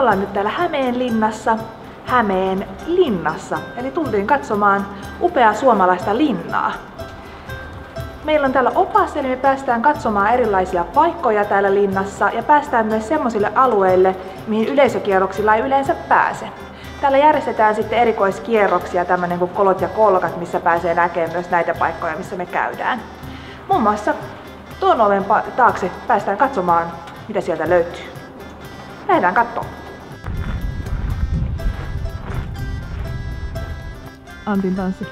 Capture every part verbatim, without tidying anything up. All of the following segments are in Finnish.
ollaan nyt täällä Hämeenlinnassa, Hämeen linnassa. Eli tultiin katsomaan upeaa suomalaista linnaa. Meillä on täällä opas, eli me päästään katsomaan erilaisia paikkoja täällä linnassa ja päästään myös semmoisille alueille, mihin yleisökierroksilla ei yleensä pääse. Täällä järjestetään sitten erikoiskierroksia, tämmöinen kuin kolot ja kolkat, missä pääsee näkemään myös näitä paikkoja, missä me käydään. Muun muassa tuon oven taakse päästään katsomaan, mitä sieltä löytyy. Lähdetään katsomaan. Antin tanssi.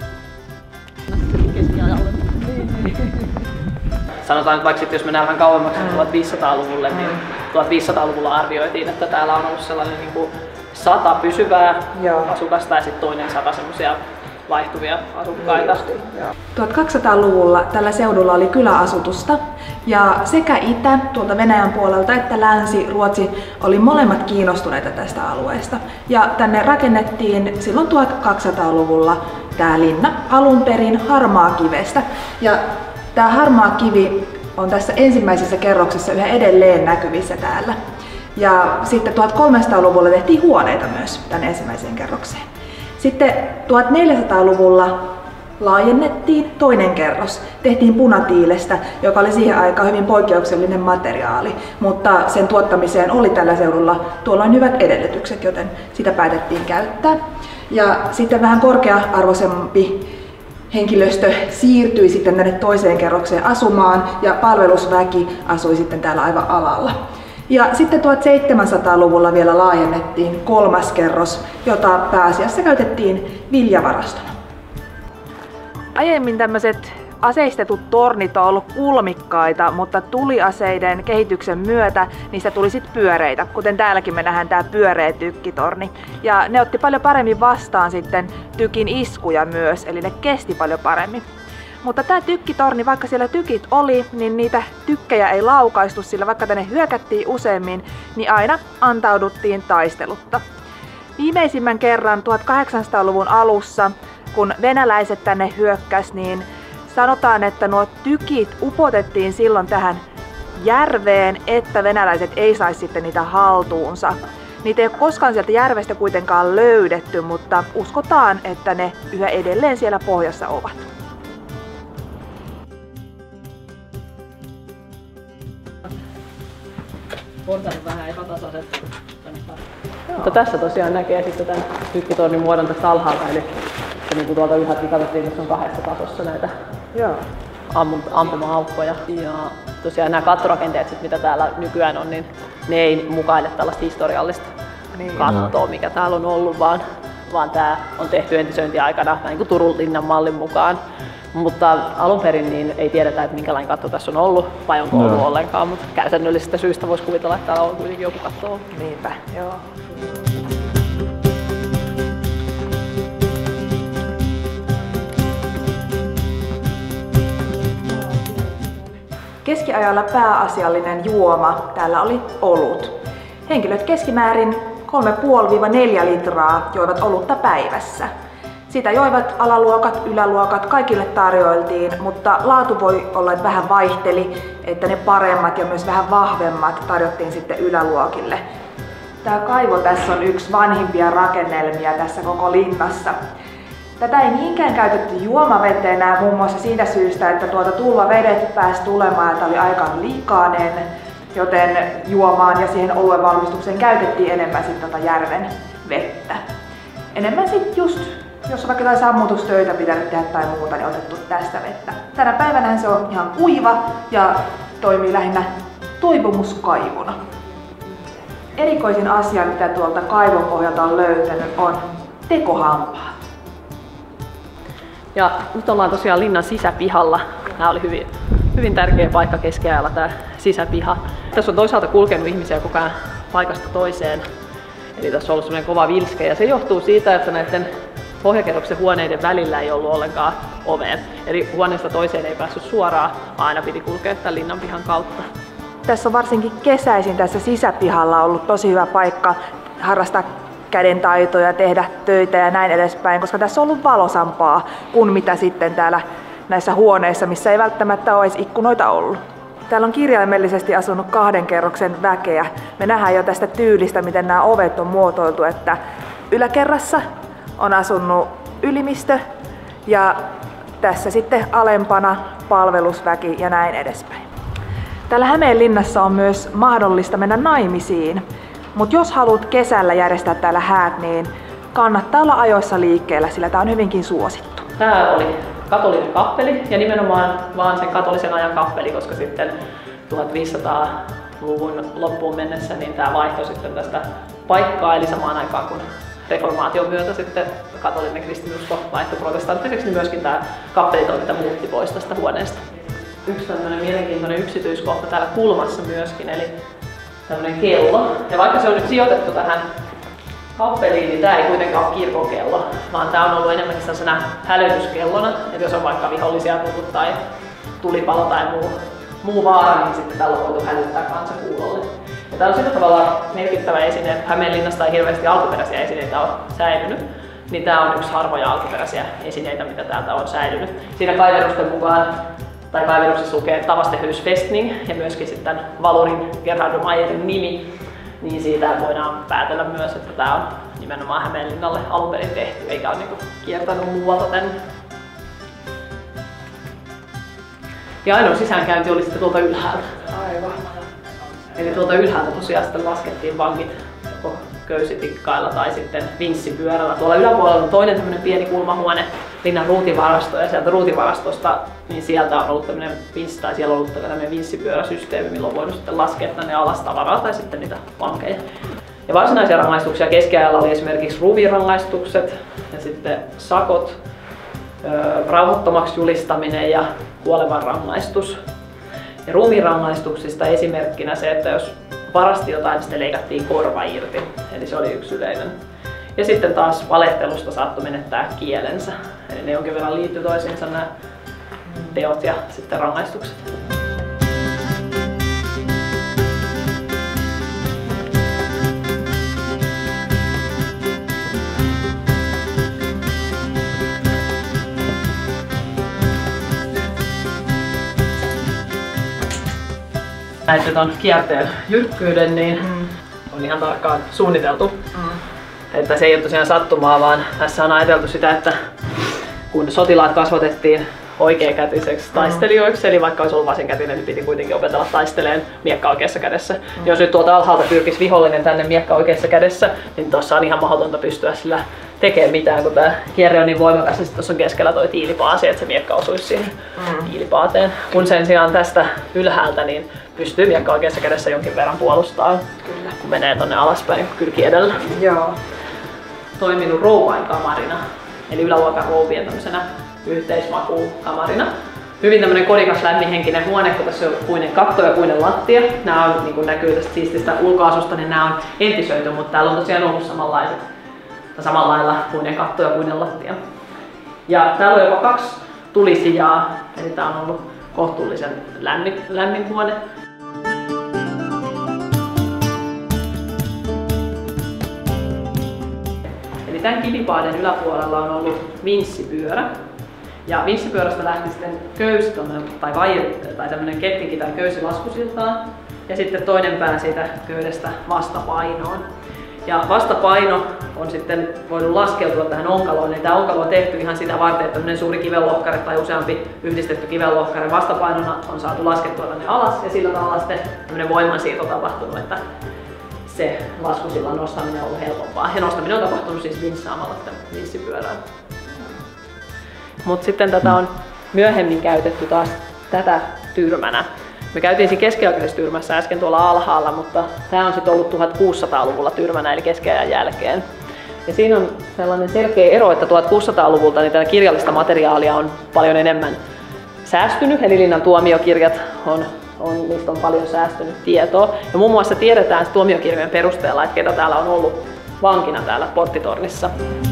Sanotaan nyt vaikka sitten, jos mennään vähän kauemmaksi mm. tuhatviisisataaluvulle, niin tuhatviisisataaluvulla arvioitiin, että täällä on ollut sellainen niin kuin sata pysyvää Joo. asukasta ja sitten toinen sata semmoisia vaihtuvia asukkaita. tuhatkaksisataaluvulla tällä seudulla oli kyläasutusta ja sekä itä tuolta Venäjän puolelta että länsi Ruotsi oli molemmat kiinnostuneita tästä alueesta. Ja tänne rakennettiin silloin tuhatkaksisataaluvulla tämä linna alun perin harmaakivestä. Ja tämä harmaa kivi on tässä ensimmäisessä kerroksessa yhä edelleen näkyvissä täällä. Ja sitten tuhatkolmesataaluvulla tehtiin huoneita myös tänne ensimmäiseen kerrokseen. Sitten tuhatneljäsataaluvulla laajennettiin toinen kerros. Tehtiin punatiilestä, joka oli siihen aikaan hyvin poikkeuksellinen materiaali, mutta sen tuottamiseen oli tällä seudulla tuolloin hyvät edellytykset, joten sitä päätettiin käyttää. Ja sitten vähän korkea-arvoisempi henkilöstö siirtyi sitten tänne toiseen kerrokseen asumaan ja palvelusväki asui sitten täällä aivan alalla. Ja sitten tuhatseitsemänsataaluvulla vielä laajennettiin kolmas kerros, jota pääasiassa käytettiin viljavarastona. Aiemmin tämmöiset aseistetut tornit on ollut kulmikkaita, mutta tuliaseiden kehityksen myötä niistä tuli sitten pyöreitä, kuten täälläkin me nähdään tämä pyöreä tykkitorni. Ja ne otti paljon paremmin vastaan sitten tykin iskuja myös, eli ne kesti paljon paremmin. Mutta tämä tykkitorni, vaikka siellä tykit oli, niin niitä tykkejä ei laukaistu, sillä vaikka tänne hyökättiin useammin, niin aina antauduttiin taistelutta. Viimeisimmän kerran tuhatkahdeksansataaluvun alussa, kun venäläiset tänne hyökkäs, niin sanotaan, että nuo tykit upotettiin silloin tähän järveen, että venäläiset ei saisi sitten niitä haltuunsa. Niitä ei ole koskaan sieltä järvestä kuitenkaan löydetty, mutta uskotaan, että ne yhä edelleen siellä pohjassa ovat. Portaat vähän epätasaiset. Mutta tässä tosiaan näkee sitten tämän tykkitornin muodon tästä alhaalta, eli niin kuin tuolta ylhäältä katsottiin, että on kahdessa tasossa näitä Joo. ampuma-aukkoja. Ja tosiaan nämä kattorakenteet, sit, mitä täällä nykyään on, niin ne ei mukaile tällaista historiallista niin. kattoa, mikä täällä on ollut, vaan, vaan tämä on tehty entisöintiaikana niin kuin Turun linnan mallin mukaan. Mutta alun perin niin ei tiedetä, että minkälainen katto tässä on ollut vai onko ollut no. ollenkaan, mutta käytännöllisistä syistä voisi kuvitella, että täällä on kuitenkin joku katto ollut. Niinpä, joo. Keskiajalla pääasiallinen juoma täällä oli olut. Henkilöt keskimäärin kolme pilkku viisi neljä litraa joivat olutta päivässä. Sitä joivat alaluokat, yläluokat, kaikille tarjoiltiin, mutta laatu voi olla, että vähän vaihteli, että ne paremmat ja myös vähän vahvemmat tarjottiin sitten yläluokille. Tämä kaivo tässä on yksi vanhimpia rakennelmia tässä koko linnassa. Tätä ei niinkään käytetty juomavetenä muun muassa siitä syystä, että tuolta tulvavedet pääsi tulemaan ja tämä oli aika likainen, joten juomaan ja siihen oluen valmistukseen käytettiin enemmän sitten tuota järven vettä. Enemmän sitten just, jos on vaikka jotain sammutustöitä pitänyt tehdä tai muuta, niin otettu tästä vettä. Tänä päivänä se on ihan kuiva ja toimii lähinnä toipumuskaivona. Erikoisin asia, mitä tuolta kaivon pohjalta on löytänyt, on tekohampaat. Ja nyt ollaan tosiaan linnan sisäpihalla. Tämä oli hyvin, hyvin tärkeä paikka keskiajalla, tämä sisäpiha. Tässä on toisaalta kulkenut ihmisiä koko ajan paikasta toiseen. Eli tässä on ollut sellainen kova vilske ja se johtuu siitä, että näiden pohjakerroksen huoneiden välillä ei ollut ollenkaan ovea. Eli huoneesta toiseen ei päässyt suoraan, aina piti kulkea tämän linnanpihan kautta. Tässä on varsinkin kesäisin tässä sisäpihalla ollut tosi hyvä paikka harrastaa kädentaitoja, tehdä töitä ja näin edespäin, koska tässä on ollut valosampaa kuin mitä sitten täällä näissä huoneissa, missä ei välttämättä ole edes ikkunoita ollut. Täällä on kirjaimellisesti asunut kahden kerroksen väkeä. Me nähdään jo tästä tyylistä, miten nämä ovet on muotoiltu, että yläkerrassa on asunut ylimistö ja tässä sitten alempana palvelusväki ja näin edespäin. Täällä Hämeenlinnassa on myös mahdollista mennä naimisiin, mutta jos haluat kesällä järjestää täällä häät, niin kannattaa olla ajoissa liikkeellä, sillä tää on hyvinkin suosittu. Tää oli katolinen kappeli ja nimenomaan vaan sen katolisen ajan kappeli, koska sitten tuhatviisisataaluvun loppuun mennessä niin tämä vaihtoi sitten tästä paikkaa, eli samaan aikaan kun reformaation myötä sitten katolinen kristinusko vaihtoi protestanttiseksi, niin myöskin tämä kappelitoiminta muutti pois tästä huoneesta. Yksi tämmöinen mielenkiintoinen yksityiskohta täällä kulmassa myöskin, eli tämmöinen kello. Ja vaikka se on nyt sijoitettu tähän kappeliin, niin tämä ei kuitenkaan ole kirkkokello, vaan tämä on ollut enemmänkin sellaisena hälytyskellona, että jos on vaikka vihollisia tullut tai tulipalo tai muu, muu vaara, niin sitten tällä on voitu hälyttää kansakuulolle. Ja tämä on sillä tavalla merkittävä esine, että Hämeenlinnasta ei hirveästi alkuperäisiä esineitä ole säilynyt, niin tämä on yksi harvoja alkuperäisiä esineitä, mitä täältä on säilynyt. Siinä kaiverusten mukaan, tai kaiveruksessa lukee Tavastehusfestning ja myöskin sitten Valorin Gerhard Mayerin nimi, niin siitä voidaan päätellä myös, että tämä on nimenomaan Hämeenlinnalle alun perin tehty, eikä ole niinku kiertänyt muualta tänne. Ja ainoa sisäänkäynti oli sitten tuolta ylhäältä. Aivan. Eli tuolta ylhäältä tosiaan sitten laskettiin vankit joko köysitikkailla tai sitten vinssipyörällä. Tuolla yläpuolella on toinen tämmöinen pieni kulmahuone, linnan ruutivarasto, ja sieltä ruutivarastosta niin sieltä on ollut tämmöinen vinssi, tai siellä on ollut tämmöinen vinssipyöräsysteemi, millä on voinut sitten laskea tänne alas tavaraa tai sitten niitä vankeja. Ja varsinaisia rangaistuksia keskiajalla oli esimerkiksi ruuvirangaistukset ja sitten sakot, rauhattomaksi julistaminen ja kuolemanrangaistus. Ja ruumiinrangaistuksista esimerkkinä se, että jos varasti jotain, niin sitten leikattiin korva irti, eli se oli yksi yleinen. Ja sitten taas valehtelusta saattoi menettää kielensä, eli ne jonkin verran liittyy toisiinsa nämä teot ja sitten rangaistukset. Näitte ton kierteen jyrkkyyden, niin mm. on ihan tarkkaan suunniteltu. Mm. Että se ei ole tosiaan sattumaa, vaan tässä on ajateltu sitä, että kun sotilaat kasvatettiin oikeakätiseksi taistelijoiksi, eli vaikka olisi ollut vasenkätinen, niin piti kuitenkin opetella taisteleen miekka oikeassa kädessä. Mm. Jos nyt tuolta alhaalta pyrkisi vihollinen tänne miekka oikeassa kädessä, niin tuossa on ihan mahdotonta pystyä sillä tekemään mitään, kun tämä kierre on niin voimakas, ja tuossa on keskellä toi tiilipaasi, että se miekka osuisi siihen mm. tiilipaateen. Kun sen sijaan tästä ylhäältä, niin pystyy miekka oikeassa kädessä jonkin verran puolustamaan, kyllä, kun menee tonne alaspäin kylki edellä. Joo. Toiminut rouvainkamarina, eli yläluokan rouvien tämmöisenä yhteismakuukamarina. Hyvin tämmöinen kodikas lämminhenkinen huone, kun tässä on puinen katto ja puinen lattia. Nämä on, niin kuin näkyy tästä siististä ulkoasusta, niin nämä on entisöity, mutta täällä on tosiaan ollut samanlaiset, tai samalla lailla puinen katto ja puinen lattia. Ja täällä on jopa kaksi tulisijaa, eli tää on ollut kohtuullisen lämmin, lämmin huone. Eli tämän kivipaaden yläpuolella on ollut vinssipyörä. Ja vinssipyörästä lähti sitten köysi tai vai, tai tämmöinen kettinki tai köysi laskusiltaan. Ja sitten toinen pää siitä köydestä vastapainoon. Ja vastapaino on sitten voinut laskeutua tähän onkaloon. Eli tämä onkalo on tehty ihan sitä varten, että tämmöinen suuri kivenlohkare tai useampi yhdistetty kivenlohkare vastapainona on saatu laskettua tänne alas. Ja sillä tavalla sitten tämmöinen voimansiirto tapahtunut, että se laskusillan nostaminen on ollut helpompaa. Ja nostaminen on tapahtunut siis vinssaamalla sitä vinssipyörää. Mutta sitten tätä on myöhemmin käytetty taas tätä tyrmänä. Me käytiin siinä keskiaikaisessa tyrmässä äsken tuolla alhaalla, mutta tämä on sitten ollut tuhatkuusisataaluvulla tyrmänä eli keskiajan jälkeen. Ja siinä on sellainen selkeä ero, että tuhatkuusisataaluvulta niin tätä kirjallista materiaalia on paljon enemmän säästynyt, eli linnan tuomiokirjat on, on, niistä on paljon säästynyt tietoa. Ja muun muassa tiedetään tuomiokirjojen perusteella, että ketä täällä on ollut vankina täällä porttitornissa.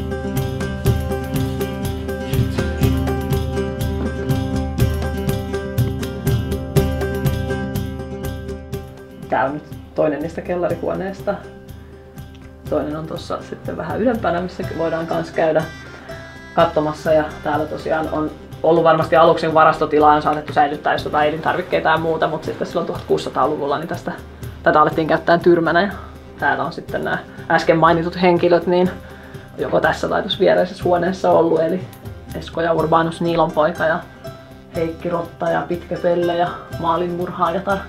Tää on nyt toinen niistä kellarihuoneista. Toinen on tuossa sitten vähän ylempänä, missä voidaan myös käydä katsomassa. Ja täällä tosiaan on ollut varmasti aluksi varastotilaa on saatettu säilyttää just jotain elintarvikkeita ja muuta, mutta sitten silloin tuhatkuusisataaluvulla niin tästä, tätä alettiin käyttää tyrmänä. Ja täällä on sitten nämä äsken mainitut henkilöt, niin joko tässä tai tuossa viereisessä huoneessa ollut, eli Esko ja Urbanus Niilonpoika ja Heikki Rotta ja Pitkä Pelle ja Maalinmurhaajatar.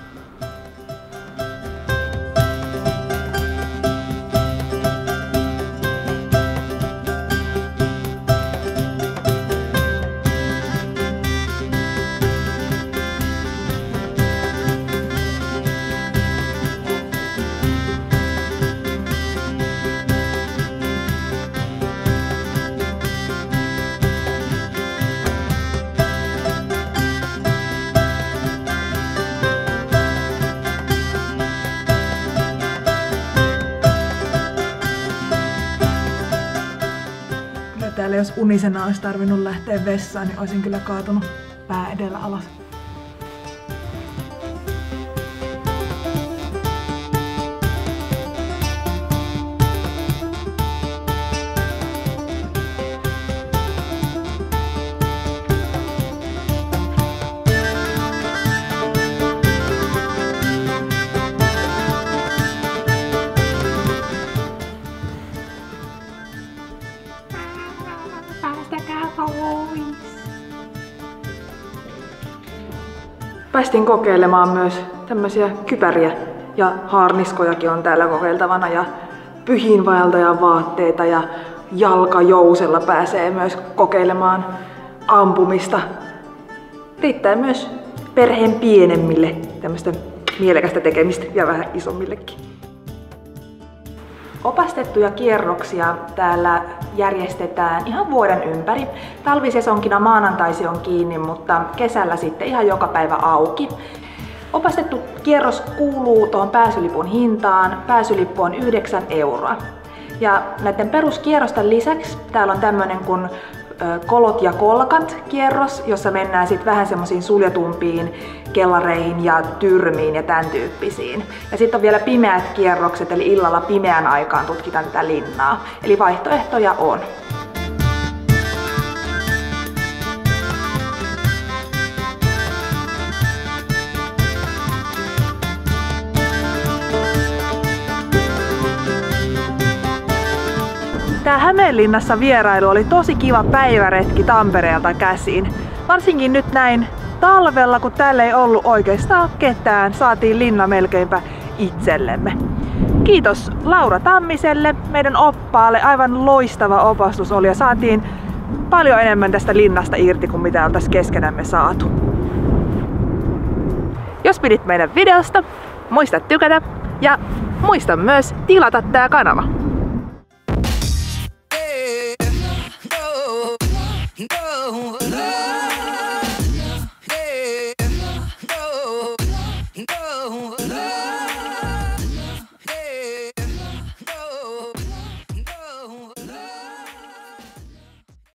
Täällä jos unisena olisi tarvinnut lähteä vessaan, niin olisin kyllä kaatunut pää edellä alas. Päästiin kokeilemaan myös tämmöisiä kypäriä ja haarniskojakin on täällä kokeiltavana ja pyhiinvaeltajan vaatteita ja jalkajousella pääsee myös kokeilemaan ampumista. Riittää myös perheen pienemmille tämmöistä mielekästä tekemistä ja vähän isommillekin. Opastettuja kierroksia täällä järjestetään ihan vuoden ympäri. Talvisesonkina maanantaisi on kiinni, mutta kesällä sitten ihan joka päivä auki. Opastettu kierros kuuluu tuohon pääsylipun hintaan. Pääsylippu on yhdeksän euroa. Ja näiden peruskierrosten lisäksi täällä on tämmönen kuin kolot ja kolkat kierros, jossa mennään sitten vähän semmoisiin suljetumpiin kellareihin ja tyrmiin ja tämän tyyppisiin. Ja sitten on vielä pimeät kierrokset, eli illalla pimeän aikaan tutkitaan tätä linnaa. Eli vaihtoehtoja on. Tää Hämeenlinnassa vierailu oli tosi kiva päiväretki Tampereelta käsin. Varsinkin nyt näin talvella, kun täällä ei ollut oikeastaan ketään, saatiin linna melkeinpä itsellemme. Kiitos Laura Tammiselle, meidän oppaalle. Aivan loistava opastus oli ja saatiin paljon enemmän tästä linnasta irti kuin mitä on tässä keskenämme saatu. Jos pidit meidän videosta, muista tykätä ja muista myös tilata tää kanava.